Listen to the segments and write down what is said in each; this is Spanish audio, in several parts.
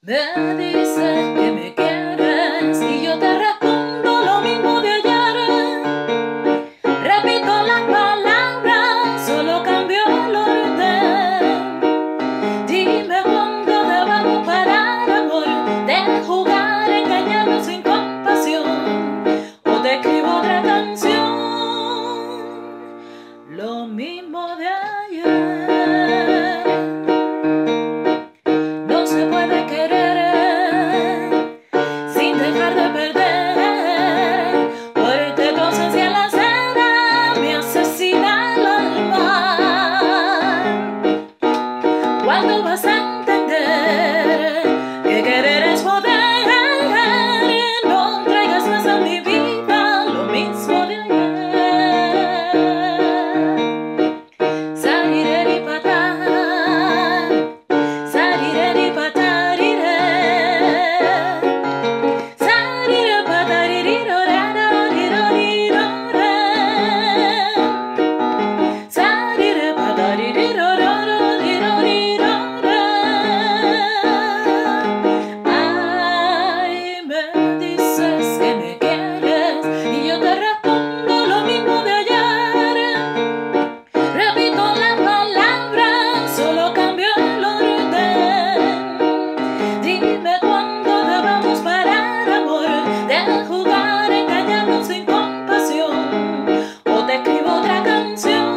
Me dices que me quieres y yo te respondo lo mismo de ayer. Repito las palabras, solo cambio el orden. Dime cuándo debemos parar, amor, de jugar, engañarnos sin compasión. O te escribo otra canción, lo mismo de ayer. No se puede querer sin dejar de perder, porque tu ausencia en la acera me asesina el alma. ¿Cuándo vas a entender que querer es poder? No traigas más a mi vida lo mismo de ayer. Sariré patá, sariré patariré, sariré pataririrorararirorirore, sariré pataririrorararirorirore. Ay, me dices que me quieres y yo te respondo lo mismo de ayer. Repito las palabras, solo cambio el orden. Dime cuándo debemos parar, amor, de jugar, engañarnos sin compasión. O te escribo otra canción,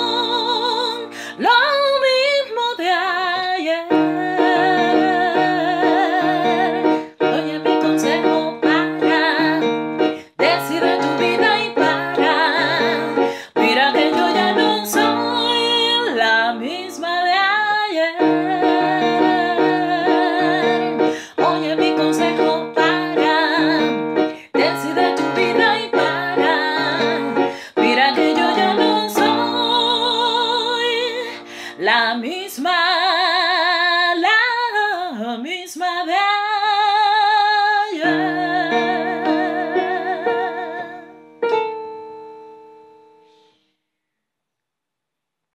lo mismo de ayer. Oye mi consejo para, decide tu vida y para. Mira que yo ya no soy la misma de ayer. Oye mi consejo para, decide tu vida y para. Mira que yo ya no soy la misma.